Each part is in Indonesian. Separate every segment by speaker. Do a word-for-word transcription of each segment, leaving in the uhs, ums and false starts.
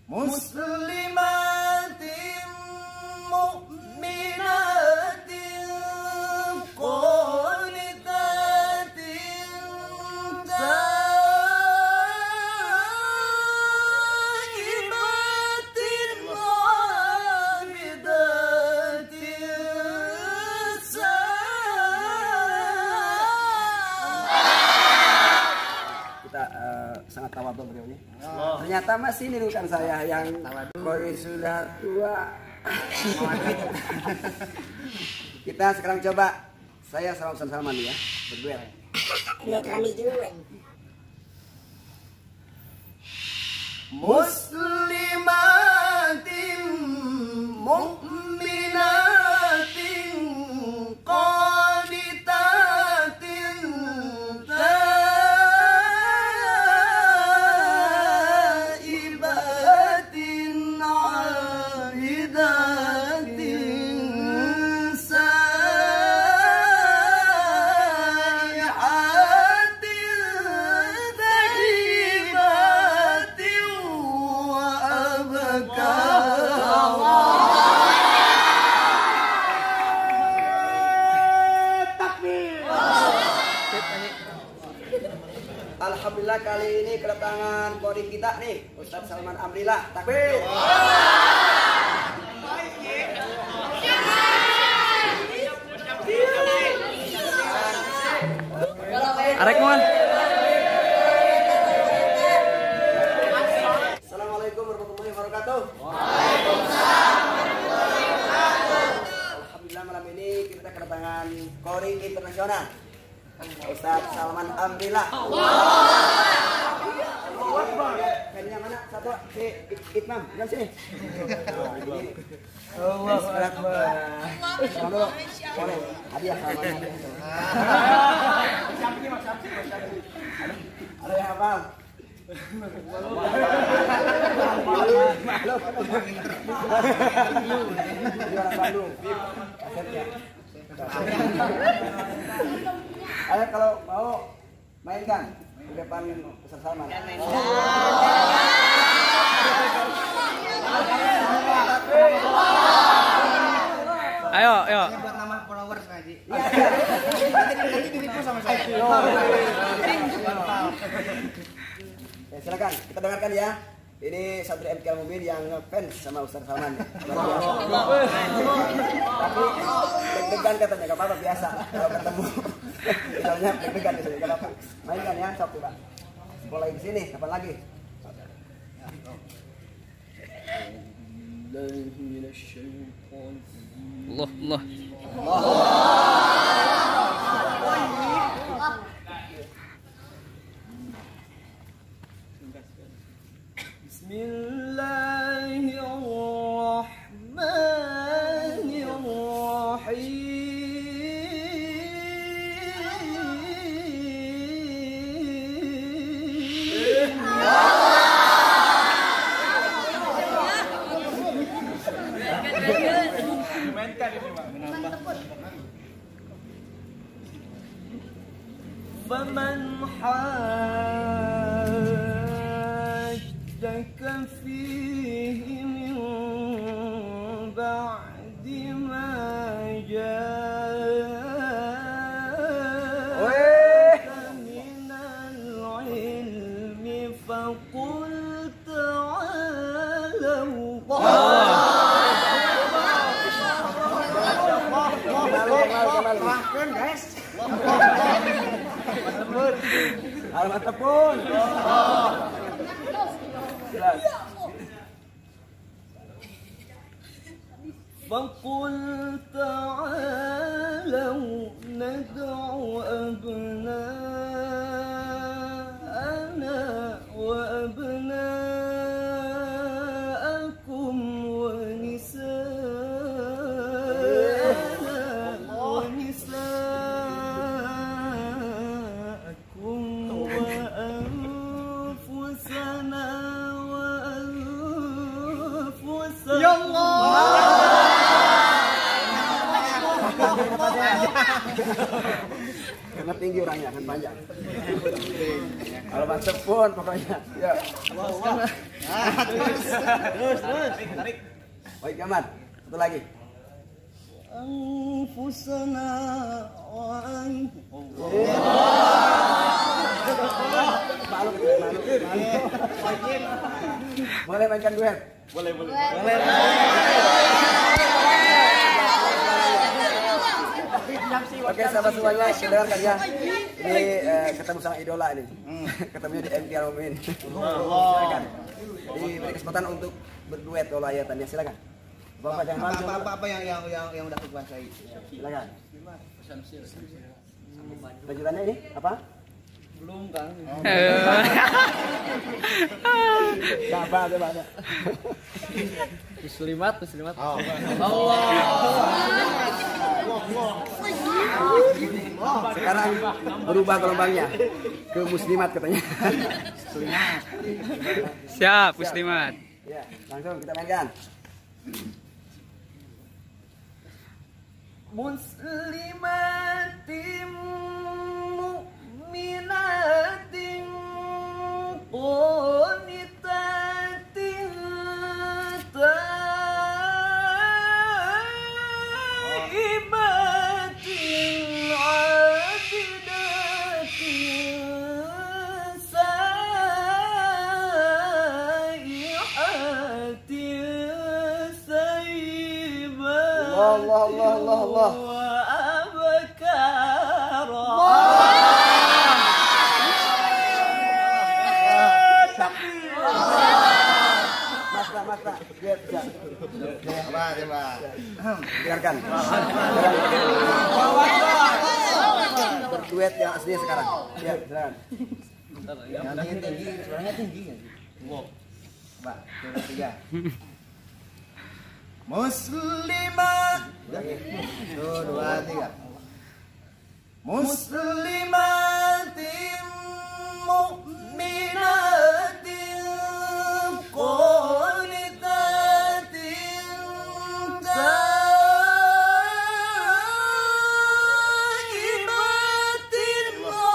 Speaker 1: muslimatin mu'minatin qanitatin taibatin abidatin kita uh, sangat tawadhu beliau ini. Oh. Ternyata masih nirukan saya yang koi sudah tua. Kita sekarang coba saya sama Ustaz Salman ya berduet.
Speaker 2: Dua kali juga.
Speaker 1: Muslimatin mu'minatin qanitatin taibatin abidatin saihatin thayyibatin wa abkara. Alhamdulillah kali ini kedatangan kori kita nih Ustaz Salman Amrillah. Takbir.
Speaker 3: Arek mon.
Speaker 1: Assalamualaikum warahmatullahi wabarakatuh. Waalaikumsalam warahmatullahi wabarakatuh. Alhamdulillah malam ini kita kedatangan kori internasional Ustaz Salman Amrillah. Kayaknya mana satu si Itmam bilang sini. Allah Akbar. Salam dulu. Boleh. Hadiah Salman. Ada yang hafal? Ayo kalau mau mainkan di depan Ustaz Salman.
Speaker 3: Ayo, ayo.
Speaker 4: Ini buat nama followers Haji.
Speaker 1: Nanti ditipu sama saya. Ya, silakan kita dengarkan ya. Ini Santri M K Al-Mubin yang ngefans sama Ustaz Salman. Tapi deg-degan katanya, gak apa-apa biasa kalau ketemu. Misalnya deg-degan biasanya, gak apa-apa. Mainkan ya, sok coba. Mulai di sini, kapan lagi?
Speaker 3: Allah, Allah.
Speaker 1: فمن حاجك فيه من بعد ما جاءك من العلم فقل تعالوا Alamat tepun. فقل تعالوا ندعو أبناءنا وأبناءكم ونساءنا ونساءكم وأنفسنا وأنفسكم يا الله tinggi orangnya, kan panjang. Kalau Bang Sepun pokoknya. Ya. Terus, terus, tarik, tarik. Baik, aman. Satu lagi. Anfusana wa malu, malu, boleh mainkan duet? Boleh, boleh. Boleh. Oke, sahabat semuanya, dengarkan ya. Ini eh, ketemu sama idola ini. Ketemunya di M T R ini. Silakan. Diberi kesempatan untuk berduet kalau ayatannya, silakan. Bapak jangan malu.
Speaker 4: Apa, apa, apa yang yang yang yang udah kuasai?
Speaker 1: Silakan. Lanjutannya ini apa?
Speaker 4: Belum kan?
Speaker 1: Coba, coba, coba.
Speaker 3: Muslimat, muslimat.
Speaker 4: Oh.
Speaker 1: Sekarang berubah gelombangnya ke muslimat katanya.
Speaker 3: Siap, muslimat.
Speaker 1: Ya, langsung kita mainkan. Muslimatim mu'minatin qanitatin taibatin abidatin sayyihatin sayyibatin Allah Allah Allah Allah
Speaker 4: Coba, coba.
Speaker 1: Dengarkan. Berduet yang aslinya sekarang. Ya, silakan.
Speaker 4: Yang tinggi tinggi, suaranya tinggi kan? Coba, coba tiga. Muslimah. Tuh, dua, tiga. Muslimatin mu'minatin qanitatin taibatin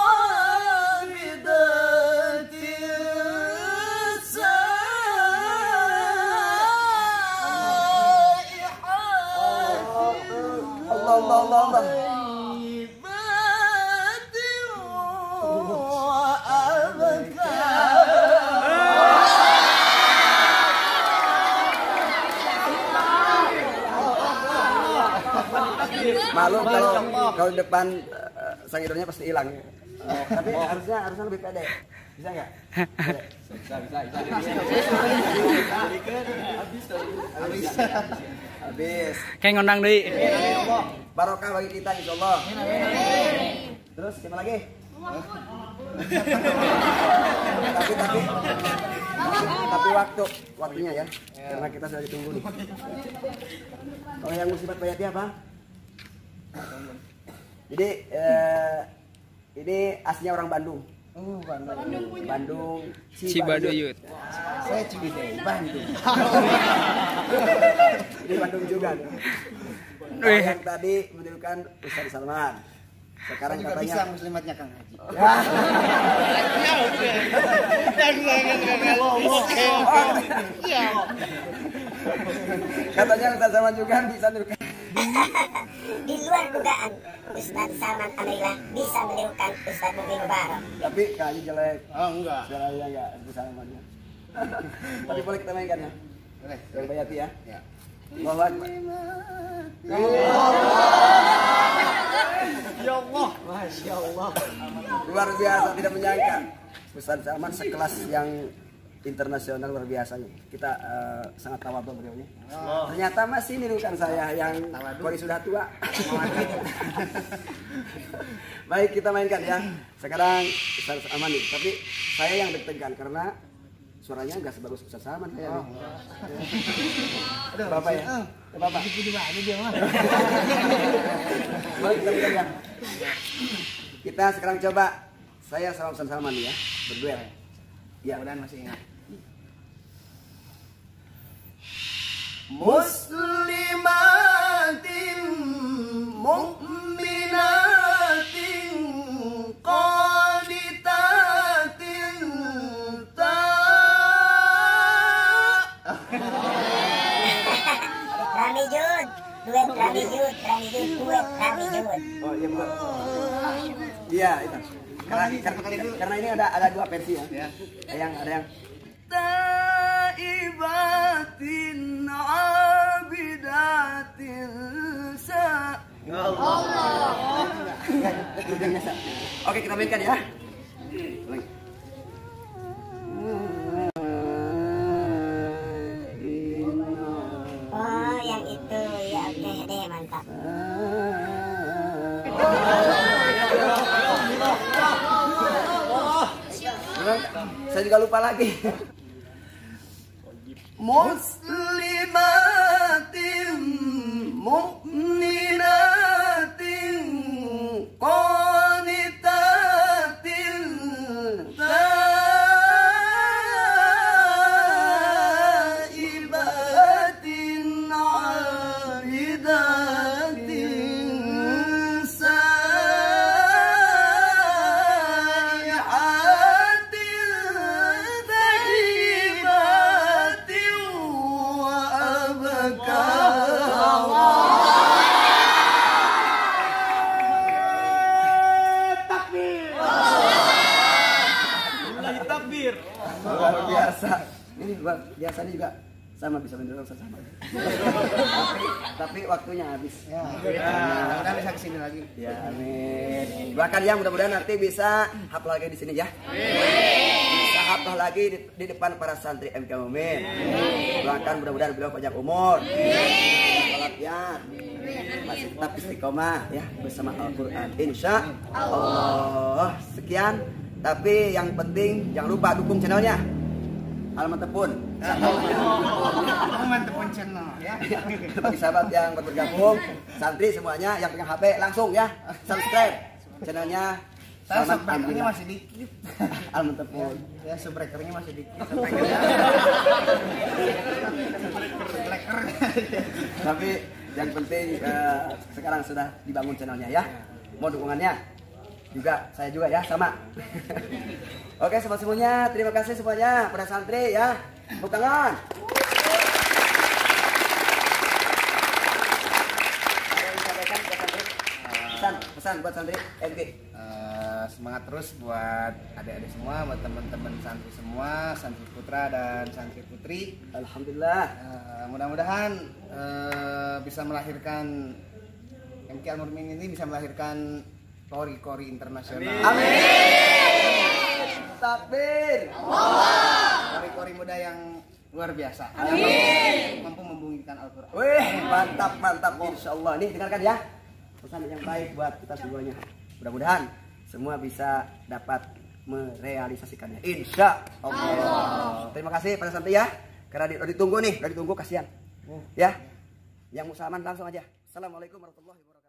Speaker 4: abidatin sayyihatin
Speaker 1: Allah Allah Allah Allah. Malu kalau kalau depan uh, sang idolnya pasti hilang. Oh, tapi harusnya harusnya lebih pede. Bisa nggak? Bisa, bisa, bisa. Habis. Habis.
Speaker 3: Kayak ngundang deui.
Speaker 1: Barokah bagi kita insyaallah. Terus siapa lagi? tapi tapi tapi waktu waktunya ya, karena kita sudah ditunggu nih. Kalau yang musibah bayati apa? Jadi eh, ini aslinya orang Bandung.
Speaker 4: Oh, Bandung.
Speaker 1: Bandung,
Speaker 3: Cibaduyut.
Speaker 4: Saya Ciwidey, Bandung.
Speaker 1: Ini Bandung juga. Oh, yang tadi menunjukkan Ustaz Salman. Sekarang
Speaker 4: juga
Speaker 1: katanya
Speaker 4: bisa muslimatnya Kang Haji.
Speaker 1: Katanya Ustaz Salman juga bisa menunjukkan.
Speaker 2: Di luar dugaan, Ustaz Salman alhamdulillah bisa menirukan Ustaz Mubin Mubarak.
Speaker 1: Tapi kayaknya jelek.
Speaker 4: Oh, enggak.
Speaker 1: Suaranya enggak Ustaz Salmannya. Tapi boleh kita mainkan ya.
Speaker 4: Boleh.
Speaker 1: Yang bayati ya.
Speaker 4: Ya.
Speaker 1: Allahu Akbar.
Speaker 4: Ya Allah. Masya Allah.
Speaker 1: Luar biasa, tidak menyangka Ustaz Salman sekelas yang internasional luar biasanya. Kita uh, sangat tawadhu beliau ini. Oh. Ternyata masih nirukan saya yang kori sudah tua. Baik, kita mainkan ya. Sekarang Ustaz Salman nih, tapi saya yang deg-degan karena suaranya enggak sebagus Ustaz Salman saya. Oh. Aduh, Bapak ya. Uh, Bapak. Di mana dia mah? Baik, kita mainkan ya. Kita sekarang coba saya sama Ustaz Salman ya, berduet. Ya,
Speaker 4: mudah-mudahan masih ingat.
Speaker 1: Muslimatin mu'minatin
Speaker 2: Rami Jud, duet Rami Jud, Rami Jud, duet Rami Jud.
Speaker 1: Oh iya buat. Iya itu. Karena, karena, karena ini ada ada dua versi ya.
Speaker 4: Ya.
Speaker 1: Ada yang ada yang
Speaker 5: Taibatin abidatin sa.
Speaker 1: Oke kita mainkan ya.
Speaker 2: Oh yang itu ya oke deh mantap.
Speaker 1: Saya juga lupa lagi.
Speaker 5: Muslimatin mu'minatin qanitatin taibatin abidatin saihatin tayyibatin wa
Speaker 4: Takbir.
Speaker 1: Luar biasa. Ini luar biasanya juga sama bisa bener sama. tapi, tapi waktunya habis.
Speaker 4: Ya. Mudah-mudahan bisa kesini lagi.
Speaker 1: Ya amin. Bahkan ya mudah-mudahan nanti bisa hafal lagi di sini ya. Bisa hafal lagi di, di depan para santri M K Mumin. Bahkan mudah-mudahan beliau panjang umur. Walafiat. Masih tetap istiqomah ya bersama Al-Qur'an. Insya Allah. Sekian. Tapi yang penting jangan lupa dukung channelnya. Alamat Tepun.
Speaker 4: Alamat Tepun channel ya.
Speaker 1: Bagi sahabat yang baru bergabung, santri semuanya yang pegang H P langsung ya subscribe channelnya.
Speaker 4: Saya
Speaker 1: Selamat
Speaker 4: subscribernya
Speaker 1: Alhamdulillah.
Speaker 4: masih dikit.
Speaker 1: Alamat Tepun.
Speaker 4: Ya subscribernya masih dikit.
Speaker 1: Tapi yang penting eh, sekarang sudah dibangun channelnya ya. Mau dukungannya juga saya juga ya sama. Oke sobat semuanya, terima kasih semuanya pada santri ya. Tepuk tangan. Ada yang disampaikan buat santri? Pesan, pesan buat santri M K.
Speaker 4: Eh, semangat terus buat adik-adik semua, buat teman-teman santri semua, santri putra dan santri putri.
Speaker 1: Alhamdulillah.
Speaker 4: Eh, mudah-mudahan eh, bisa melahirkan M K Al-Murmin ini bisa melahirkan kori-kori internasional.
Speaker 1: Amin. Takbir.
Speaker 4: Kori-kori muda yang luar biasa. Amin. Mampu membunyikan Al-Quran.
Speaker 1: Wih, mantap mantap insyaallah. Nih dengarkan ya. Pesan yang baik buat kita semuanya. Mudah-mudahan semua bisa dapat merealisasikannya. Insya Allah. Terima kasih pada santri ya. Karena di- ditunggu nih, udah ditunggu kasihan. Ya. Yang musliman langsung aja. Assalamualaikum warahmatullahi wabarakatuh.